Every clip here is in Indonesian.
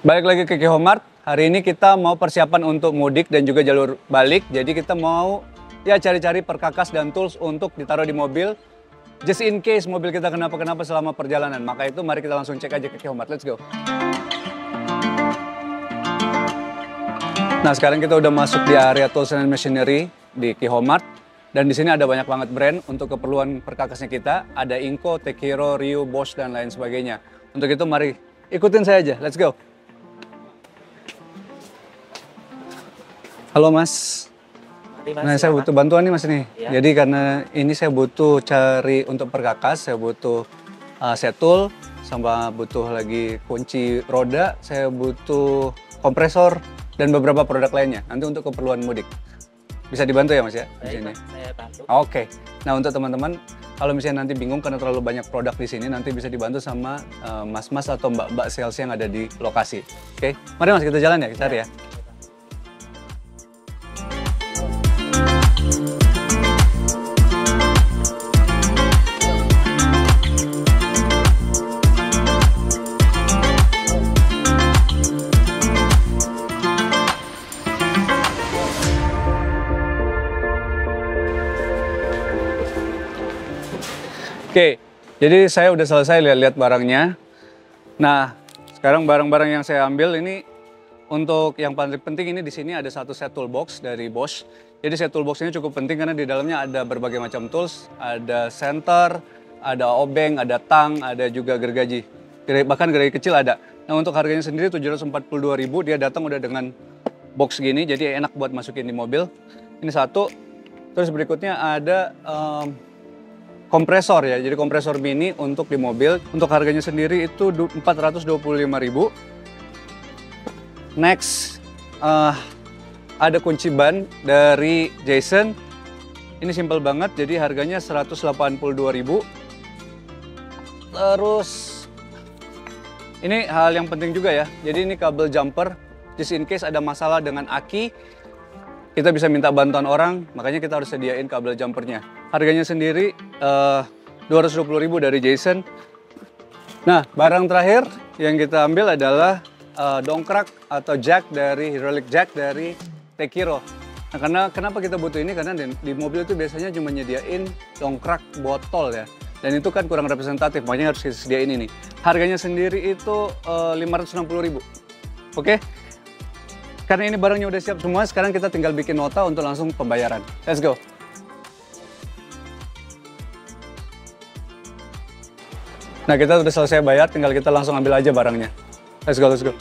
Balik lagi ke Kihomart. Hari ini kita mau persiapan untuk mudik dan juga jalur balik. Jadi kita mau ya cari-cari perkakas dan tools untuk ditaruh di mobil. Just in case mobil kita kenapa-kenapa selama perjalanan. Maka itu mari kita langsung cek aja ke Kihomart. Let's go. Nah, sekarang kita udah masuk di area tools and machinery di Kihomart. Dan di sini ada banyak banget brand untuk keperluan perkakasnya kita. Ada Inco, Tekiro, Ryu, Bosch, dan lain sebagainya. Untuk itu mari ikutin saya aja. Let's go. Halo Mas. Nah, saya butuh bantuan nih Mas nih. Ya. Jadi karena ini saya butuh cari untuk perkakas, saya butuh set tool, sama butuh lagi kunci roda, saya butuh kompresor dan beberapa produk lainnya. Nanti untuk keperluan mudik. Bisa dibantu ya Mas ya? Baik, Mas, saya bantu. Oke. Nah, untuk teman-teman kalau misalnya nanti bingung karena terlalu banyak produk di sini, nanti bisa dibantu sama mas-mas atau mbak-mbak sales yang ada di lokasi. Oke. Mari Mas kita jalan ya, kita cari ya. Oke, jadi saya udah selesai lihat-lihat barangnya. Nah, sekarang barang-barang yang saya ambil ini untuk yang paling penting ini di sini ada satu set toolbox dari Bosch. Jadi set toolbox ini cukup penting karena di dalamnya ada berbagai macam tools, ada center, ada obeng, ada tang, ada juga gergaji. Bahkan gergaji kecil ada. Nah, untuk harganya sendiri 742.000, dia datang udah dengan box gini, jadi enak buat masukin di mobil. Ini satu. Terus berikutnya ada kompresor ya, jadi kompresor mini untuk di mobil. Untuk harganya sendiri itu 425.000. Next, ada kunci ban dari Jason. Ini simple banget, jadi harganya 182.000. Terus, ini hal yang penting juga ya, jadi ini kabel jumper. Just in case ada masalah dengan aki, kita bisa minta bantuan orang, makanya kita harus sediain kabel jumpernya. Harganya sendiri 220.000 dari Jason. Nah, barang terakhir yang kita ambil adalah dongkrak atau jack dari hydraulic jack dari Tekiro. Nah, karena kenapa kita butuh ini? Karena di mobil itu biasanya cuma nyediain dongkrak botol ya. Dan itu kan kurang representatif, makanya harus kita sediain ini. Harganya sendiri itu 560.000. Oke? Karena ini barangnya udah siap semua, sekarang kita tinggal bikin nota untuk langsung pembayaran. Let's go. Nah, kita udah selesai bayar, tinggal kita langsung ambil aja barangnya. Let's go, let's go.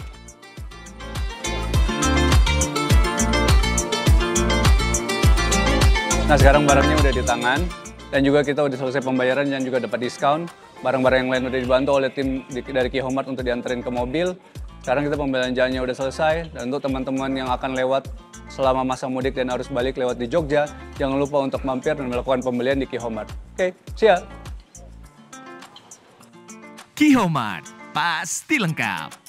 Nah, sekarang barangnya udah di tangan. Dan juga kita udah selesai pembayaran dan juga dapat diskon. Barang-barang yang lain udah dibantu oleh tim dari Kihomart untuk dianterin ke mobil. Sekarang kita pembelanjaannya udah selesai, dan untuk teman-teman yang akan lewat selama masa mudik dan harus balik lewat di Jogja, jangan lupa untuk mampir dan melakukan pembelian di Kihomart. Oke, siap. Kihomart, pasti lengkap.